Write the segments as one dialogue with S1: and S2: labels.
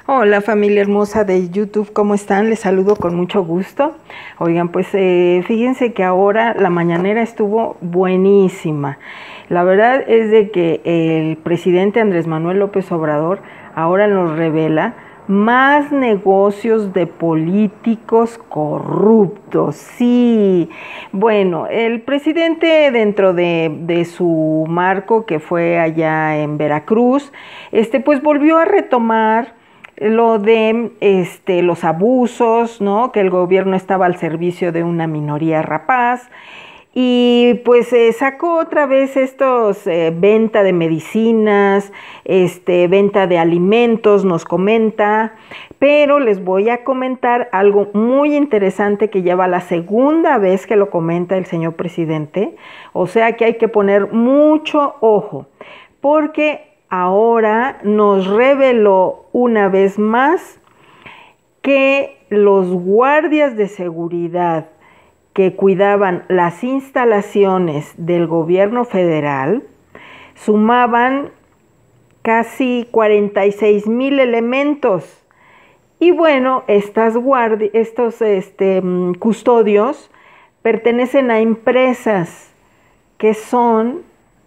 S1: Hola familia hermosa de YouTube, ¿cómo están? Les saludo con mucho gusto. Oigan, pues fíjense que ahora la mañanera estuvo buenísima. La verdad es de que el presidente Andrés Manuel López Obrador ahora nos revela más negocios de políticos corruptos. Sí, bueno, el presidente dentro de su marco que fue allá en Veracruz, pues volvió a retomar lo de los abusos, ¿no? Que el gobierno estaba al servicio de una minoría rapaz. Y pues sacó otra vez estos venta de medicinas, venta de alimentos, nos comenta, pero les voy a comentar algo muy interesante que lleva la segunda vez que lo comenta el señor presidente, o sea que hay que poner mucho ojo, porque ahora nos reveló una vez más que los guardias de seguridad que cuidaban las instalaciones del gobierno federal sumaban casi 46,000 elementos. Y bueno, estos custodios pertenecen a empresas que son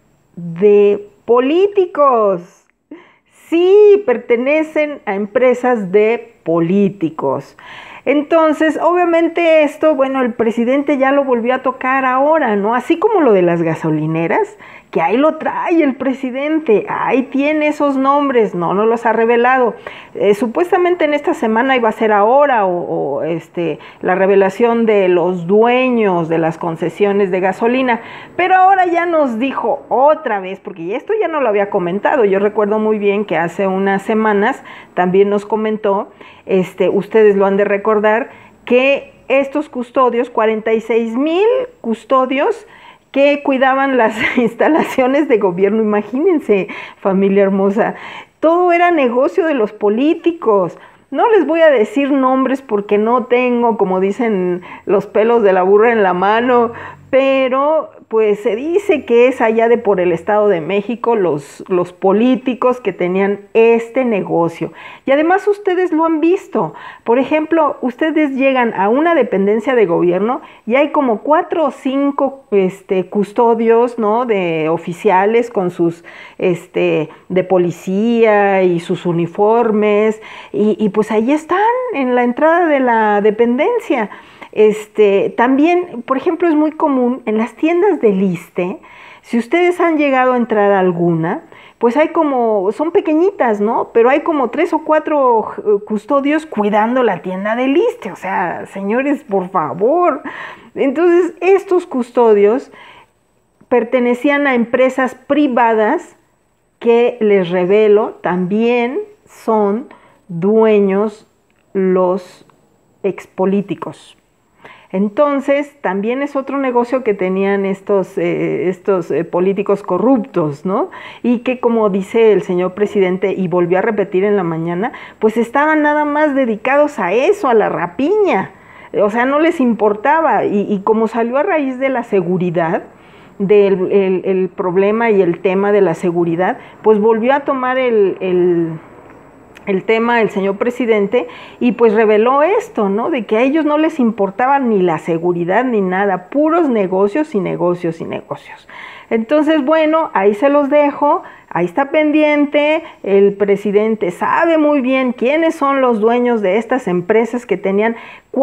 S1: de políticos. Sí, pertenecen a empresas de políticos. Entonces, obviamente esto, bueno, el presidente ya lo volvió a tocar ahora, ¿no? Así como lo de las gasolineras, que ahí lo trae el presidente, ahí tiene esos nombres, no los ha revelado. Supuestamente en esta semana iba a ser ahora la revelación de los dueños de las concesiones de gasolina, pero ahora ya nos dijo otra vez, porque esto ya no lo había comentado, yo recuerdo muy bien que hace unas semanas también nos comentó, ustedes lo han de recordar, que estos custodios, 46,000 custodios, que cuidaban las instalaciones de gobierno, imagínense, familia hermosa, todo era negocio de los políticos. No les voy a decir nombres porque no tengo, como dicen, los pelos de la burra en la mano, pero pues se dice que es allá de por el Estado de México los políticos que tenían este negocio. Y además ustedes lo han visto. Por ejemplo, ustedes llegan a una dependencia de gobierno y hay como 4 o 5 custodios, ¿no? De oficiales con sus de policía y sus uniformes y pues ahí están en la entrada de la dependencia. También, por ejemplo, es muy común en las tiendas del ISSSTE, si ustedes han llegado a entrar a alguna, pues hay como, son pequeñitas, ¿no? Pero hay como 3 o 4 custodios cuidando la tienda del ISSSTE, o sea, señores, por favor. Entonces, estos custodios pertenecían a empresas privadas que, les revelo, también son dueños los expolíticos. Entonces, también es otro negocio que tenían estos políticos corruptos, ¿no? Y que, como dice el señor presidente, y volvió a repetir en la mañana, pues estaban nada más dedicados a eso, a la rapiña. O sea, no les importaba. Y como salió a raíz de la seguridad, del problema y el tema de la seguridad, pues volvió a tomar el tema el señor presidente y pues reveló esto, ¿no? De que a ellos no les importaba ni la seguridad ni nada, puros negocios y negocios y negocios. Entonces, bueno, ahí se los dejo, ahí está pendiente, el presidente sabe muy bien quiénes son los dueños de estas empresas que tenían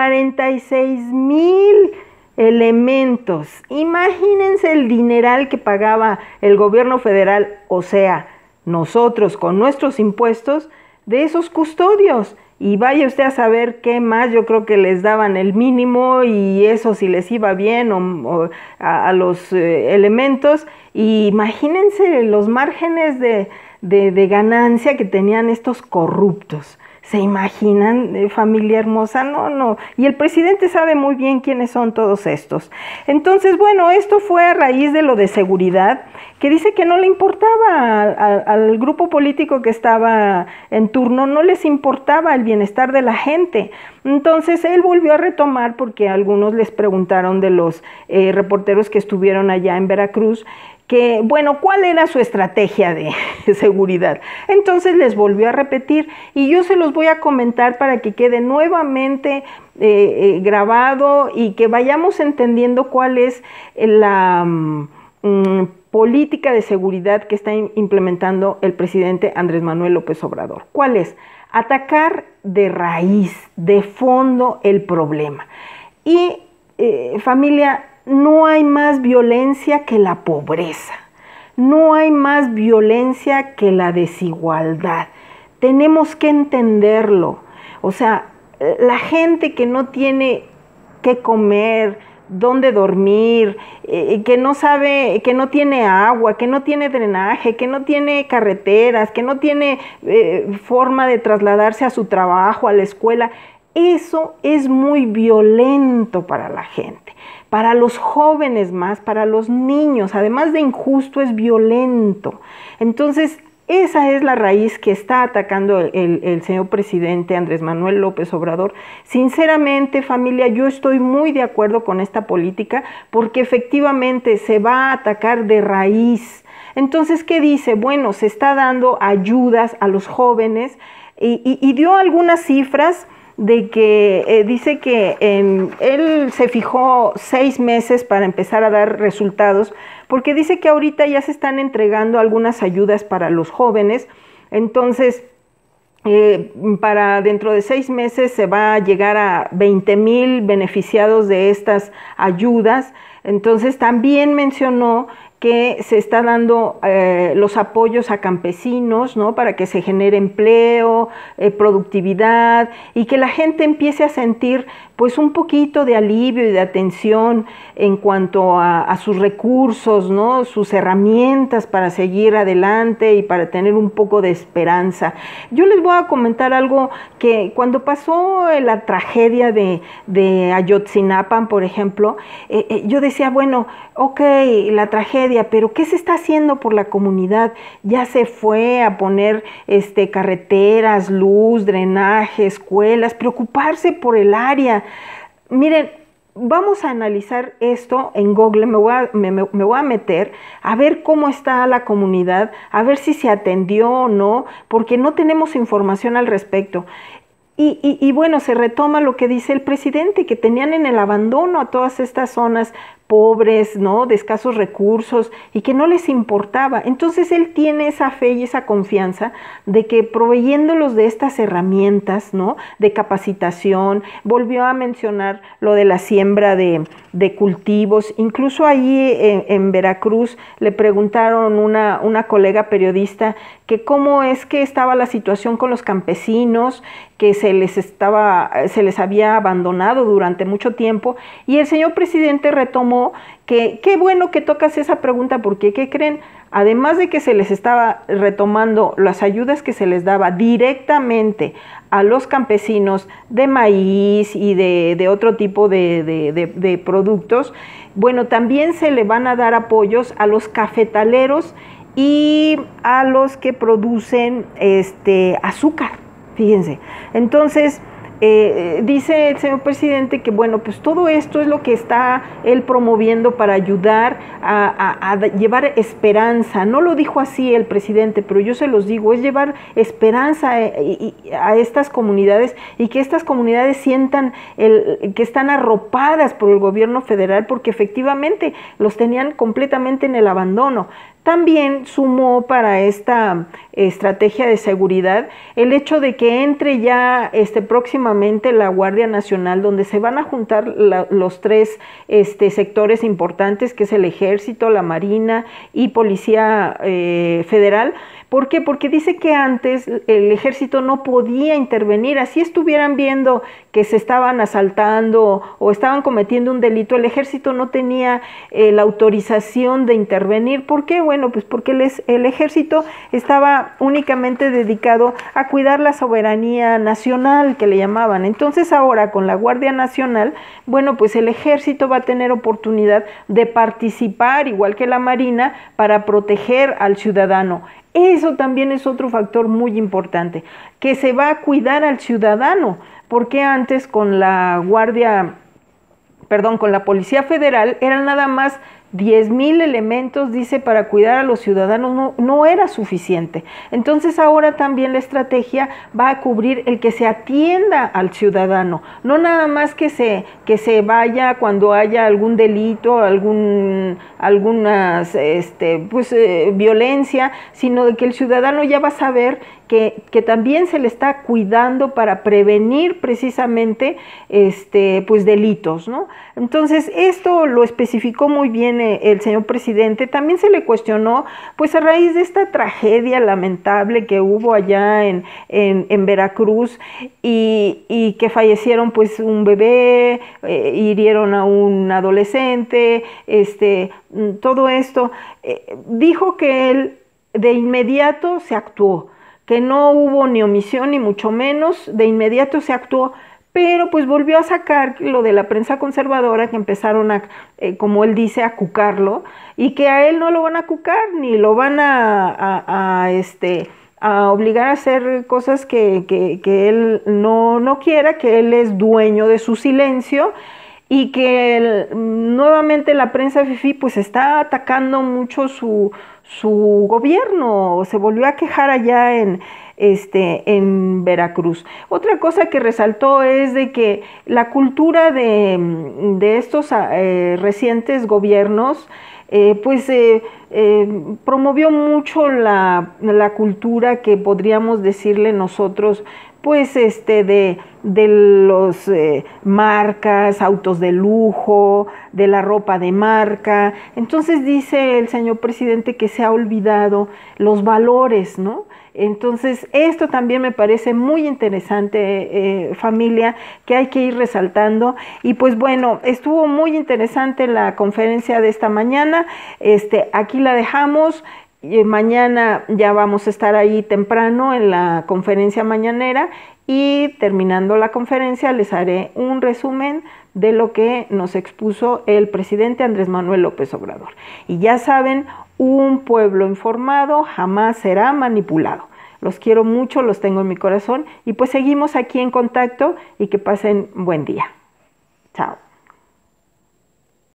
S1: 46,000 elementos. Imagínense el dineral que pagaba el gobierno federal, o sea, nosotros con nuestros impuestos, de esos custodios. Y vaya usted a saber qué más, yo creo que les daban el mínimo y eso si les iba bien o a los elementos. Y imagínense los márgenes de ganancia que tenían estos corruptos. ¿Se imaginan, familia hermosa? No. Y el presidente sabe muy bien quiénes son todos estos. Entonces, bueno, esto fue a raíz de lo de seguridad, que dice que no le importaba al grupo político que estaba en turno, no les importaba el bienestar de la gente. Entonces, él volvió a retomar, porque algunos les preguntaron de los reporteros que estuvieron allá en Veracruz, que, bueno, ¿cuál era su estrategia de seguridad? Entonces les volvió a repetir y yo se los voy a comentar para que quede nuevamente grabado y que vayamos entendiendo cuál es la política de seguridad que está implementando el presidente Andrés Manuel López Obrador. ¿Cuál es? Atacar de raíz, de fondo el problema. Y familia, no hay más violencia que la pobreza, no hay más violencia que la desigualdad. Tenemos que entenderlo. O sea, la gente que no tiene qué comer, dónde dormir, que no sabe, que no tiene agua, que no tiene drenaje, que no tiene carreteras, que no tiene forma de trasladarse a su trabajo, a la escuela, eso es muy violento para la gente. Para los jóvenes más, para los niños, además de injusto, es violento. Entonces, esa es la raíz que está atacando el señor presidente Andrés Manuel López Obrador. Sinceramente, familia, yo estoy muy de acuerdo con esta política porque efectivamente se va a atacar de raíz. Entonces, ¿qué dice? Bueno, se está dando ayudas a los jóvenes y dio algunas cifras de que dice que él se fijó 6 meses para empezar a dar resultados, porque dice que ahorita ya se están entregando algunas ayudas para los jóvenes. Entonces, para dentro de 6 meses se va a llegar a 20,000 beneficiados de estas ayudas. Entonces, también mencionó que se está dando los apoyos a campesinos, ¿no? Para que se genere empleo, productividad y que la gente empiece a sentir pues un poquito de alivio y de atención en cuanto a sus recursos, ¿no? Sus herramientas para seguir adelante y para tener un poco de esperanza. Yo les voy a comentar algo que cuando pasó la tragedia de Ayotzinapa, por ejemplo, yo decía, bueno, ok, la tragedia, pero ¿qué se está haciendo por la comunidad? Ya se fue a poner carreteras, luz, drenaje, escuelas, preocuparse por el área. Miren, vamos a analizar esto en Google, me voy a meter a ver cómo está la comunidad, a ver si se atendió o no, porque no tenemos información al respecto. Y bueno, se retoma lo que dice el presidente, que tenían en el abandono a todas estas zonas pobres, ¿no? De escasos recursos y que no les importaba. Entonces él tiene esa fe y esa confianza de que proveyéndolos de estas herramientas, ¿no? De capacitación, volvió a mencionar lo de la siembra de cultivos. Incluso ahí en Veracruz le preguntaron una colega periodista que cómo es que estaba la situación con los campesinos, que se les había abandonado durante mucho tiempo, y el señor presidente retomó que qué bueno que tocas esa pregunta, porque ¿qué creen? Además de que se les estaba retomando las ayudas que se les daba directamente a los campesinos de maíz y de otro tipo de productos, bueno, también se le van a dar apoyos a los cafetaleros y a los que producen azúcar, fíjense. Entonces, dice el señor presidente que bueno, pues todo esto es lo que está él promoviendo para ayudar a llevar esperanza. No lo dijo así el presidente, pero yo se los digo, es llevar esperanza a estas comunidades y que estas comunidades sientan que están arropadas por el gobierno federal, porque efectivamente los tenían completamente en el abandono. También sumó para esta estrategia de seguridad el hecho de que entre ya próximamente la Guardia Nacional, donde se van a juntar los tres sectores importantes, que es el Ejército, la Marina y Policía Federal. ¿Por qué? Porque dice que antes el Ejército no podía intervenir, así estuvieran viendo que se estaban asaltando o estaban cometiendo un delito, el Ejército no tenía la autorización de intervenir. ¿Por qué? Bueno, pues porque el Ejército estaba únicamente dedicado a cuidar la soberanía nacional, que le llamaban. Entonces ahora con la Guardia Nacional, bueno, pues el Ejército va a tener oportunidad de participar, igual que la Marina, para proteger al ciudadano. Eso también es otro factor muy importante, que se va a cuidar al ciudadano, porque antes con la Policía Federal eran nada más 10,000 elementos, dice, para cuidar a los ciudadanos no era suficiente. Entonces ahora también la estrategia va a cubrir el que se atienda al ciudadano, no nada más que se vaya cuando haya algún delito, algunas violencia, sino de que el ciudadano ya va a saber que también se le está cuidando para prevenir precisamente pues delitos, ¿no? Entonces esto lo especificó muy bien el señor presidente. También se le cuestionó, pues a raíz de esta tragedia lamentable que hubo allá en Veracruz y que fallecieron pues un bebé, hirieron a un adolescente, todo esto, dijo que él de inmediato se actuó, que no hubo ni omisión ni mucho menos, de inmediato se actuó, pero pues volvió a sacar lo de la prensa conservadora, que empezaron a, como él dice, a cucarlo, y que a él no lo van a cucar, ni lo van a obligar a hacer cosas que él no quiera, que él es dueño de su silencio, y que nuevamente la prensa fifí pues está atacando mucho su gobierno. Se volvió a quejar allá en Veracruz. Otra cosa que resaltó es de que la cultura de estos recientes gobiernos promovió mucho la cultura que podríamos decirle nosotros, pues de los marcas, autos de lujo, de la ropa de marca. Entonces dice el señor presidente que se ha olvidado los valores, ¿no? Entonces esto también me parece muy interesante, familia, que hay que ir resaltando. Y pues bueno, estuvo muy interesante la conferencia de esta mañana. Aquí la dejamos. Mañana ya vamos a estar ahí temprano en la conferencia mañanera, y terminando la conferencia les haré un resumen de lo que nos expuso el presidente Andrés Manuel López Obrador. Y ya saben, un pueblo informado jamás será manipulado. Los quiero mucho, los tengo en mi corazón, y pues seguimos aquí en contacto, y que pasen buen día. Chao.